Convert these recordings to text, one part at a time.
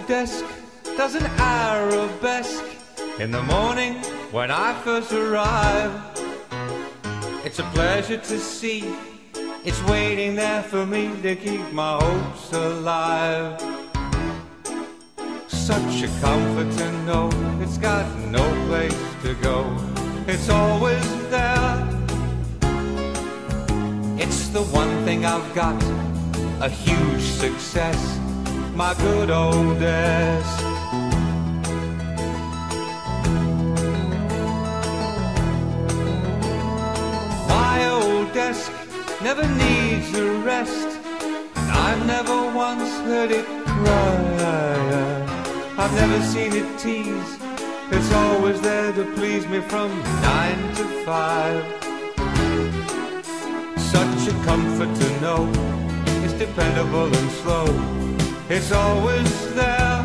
old desk does an arabesque in the morning when I first arrive. It's a pleasure to see it's waiting there for me to keep my hopes alive. Such a comfort to know it's got no place to go. It's always there. It's the one thing I've got, a huge success, my good old desk. My old desk never needs a rest, and I've never once heard it cry. I've never seen it tease, it's always there to please me from 9 to 5. Such a comfort to know it's dependable and slow. It's always there.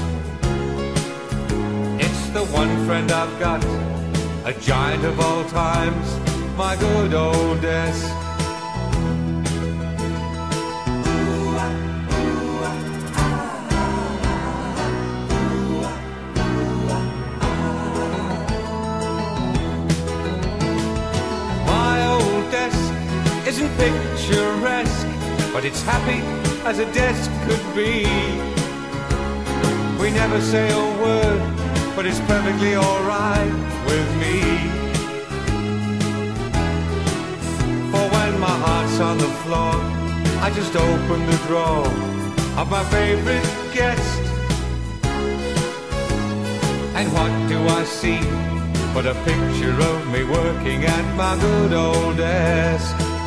It's the one friend I've got, a giant of all times, my good old desk. My old desk isn't picturesque, but it's happy as a desk could be. We never say a word, but it's perfectly alright with me. For when my heart's on the floor, I just open the drawer of my favorite guest. And what do I see but a picture of me working at my good old desk?